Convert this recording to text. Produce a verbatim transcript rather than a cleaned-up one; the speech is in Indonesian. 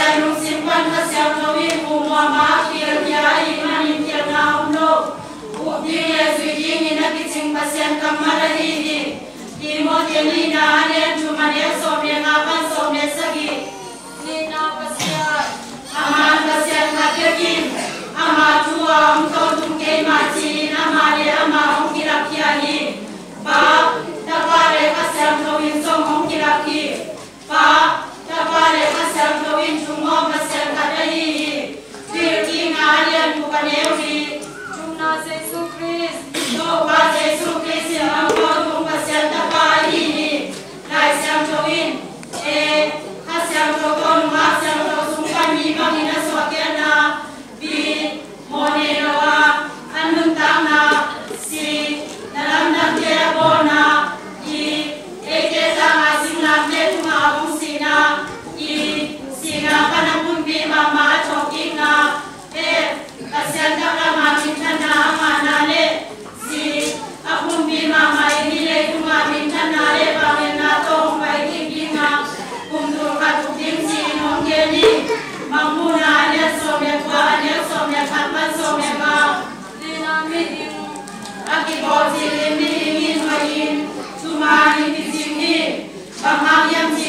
nung simpan hasyam tawin umwa makir kiai manin kiana umlo ubi yesuji ni nakicing pasien kamarahi Timothy Nina Anian Chumane Somya Ngapan Somya Sagi Nina Pasien Aman Pasien Katirkin Ama Tua Umto Tumke Machi Amale Ama Umkirak Kiani Pa Tapare Pasien Tawin Som Umkiraki Pa Tapare Pasien Tawin Chumom Pasien Kadahi Tirki Ngalian Bukanewi Chumna Yesus Kristus Doa Yesus Kristus yang Angkau Pasien Tapai ini Lai Siam Tawin Eh Hasiam Tawon Hasiam Tawsungkan Mimang Ina Swakiana Bi Moneloa Anung Tangna Si Dalam Namjaya Bona I Eke Tanga Singlam Netunga Abung Sina I Singa Panapun Bima Ma Chokina Eh Kasian Takla Mamintana Amanale Si Akun Bima Ma Inile Tunga Mintana Le Bangena Tong Baiki Bima Kumtur Katuk Dimsi Nonggeni Mamuna Anya Somya Kwa Anya Somya Katman Somya Ba Lina Miting Aki Boti Limi Ingin Mayin Cuma Ini Bijing Ni Bang Yang